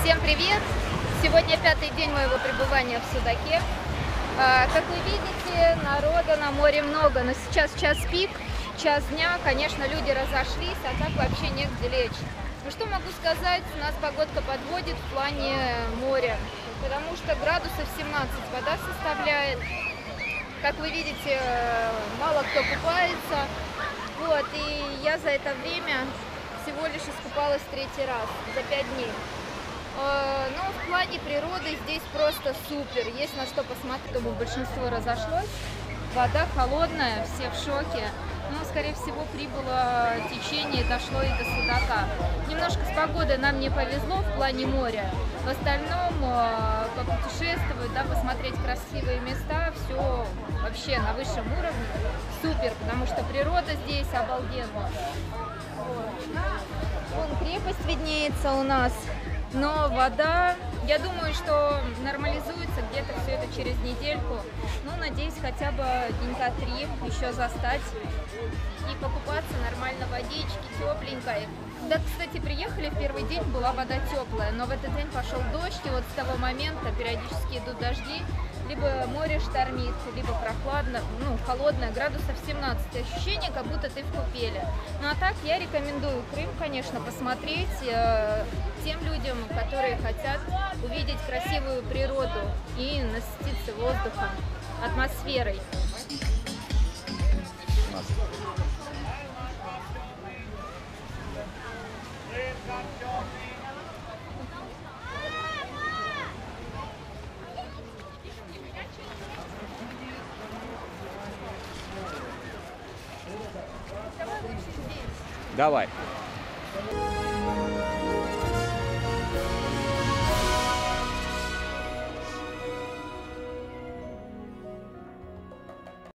Всем привет! Сегодня пятый день моего пребывания в Судаке. Как вы видите, народа на море много, но сейчас час пик, час дня, конечно, люди разошлись, а так вообще негде лечь. Ну что могу сказать, нас погодка подводит в плане моря, потому что градусов 17 вода составляет. Как вы видите, мало кто купается, вот, и я за это время всего лишь искупалась третий раз за 5 дней. Но в плане природы здесь просто супер, есть на что посмотреть. Думаю, большинство разошлось, вода холодная, все в шоке. Но, скорее всего, прибыло течение, дошло и до Судака. Немножко с погодой нам не повезло в плане моря. В остальном, попутешествовать, да, посмотреть красивые места, все вообще на высшем уровне. Супер, потому что природа здесь обалденная. Вон крепость виднеется у нас. Но вода, я думаю, что нормализуется где-то все это через недельку. Ну, надеюсь, хотя бы денька 3 еще застать и покупаться нормально, водички тепленькой. Да, кстати, приехали, в первый день была вода теплая, но в этот день пошел дождь, и вот с того момента периодически идут дожди. Либо море штормит, либо прохладно, ну, холодное, градусов 17. Ощущение, как будто ты в купели. Ну, а так я рекомендую Крым, конечно, посмотреть тем людям, которые хотят увидеть красивую природу и насытиться воздухом, атмосферой. Давай.